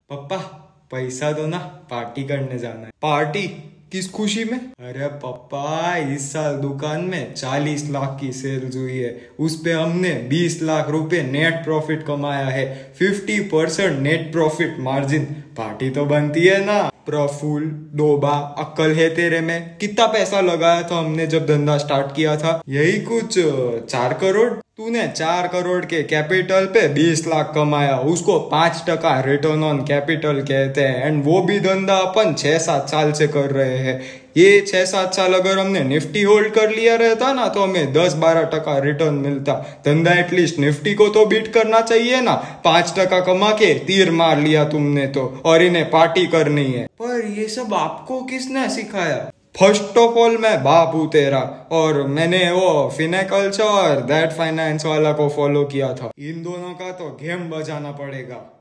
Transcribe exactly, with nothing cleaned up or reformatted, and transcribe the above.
पापा पैसा दो ना, पार्टी करने जाना है। पार्टी किस खुशी में? अरे पापा इस साल दुकान में चालीस लाख की सेल्स हुई है, उस पे हमने बीस लाख रुपए नेट प्रॉफिट कमाया है। Fifty percent net profit margin. Party तो बनती है ना। प्रफुल डोबा अक्ल है तेरे में? कितना पैसा लगाया था हमने जब धंधा स्टार्ट किया था? यही कुछ चार करोड़। तूने चार करोड़ के कैपिटल पे बीस लाख कमाया, उसको पांच टका रिटर्न ऑन कैपिटल कहते हैं। एंड वो भी धंधा अपन छह सात साल से कर रहे हैं। ये छह सात साल अगर हमने निफ्टी होल्ड कर लिया रहता ना तो हमें दस बारह टका रिटर्न मिलता। धंधा एटलीस्ट निफ्टी को तो बीट करना चाहिए ना। पांच टका कमा के तीर मार लिया तुमने तो, और इन्हें पार्टी करनी है। पर ये सब आपको किसने सिखाया? फर्स्ट ऑफ ऑल मैं बाप हूँ तेरा, और मैंने वो फिनेकल्चर दैट फाइनेंस वाला को फॉलो किया था। इन दोनों का तो गेम बजाना पड़ेगा।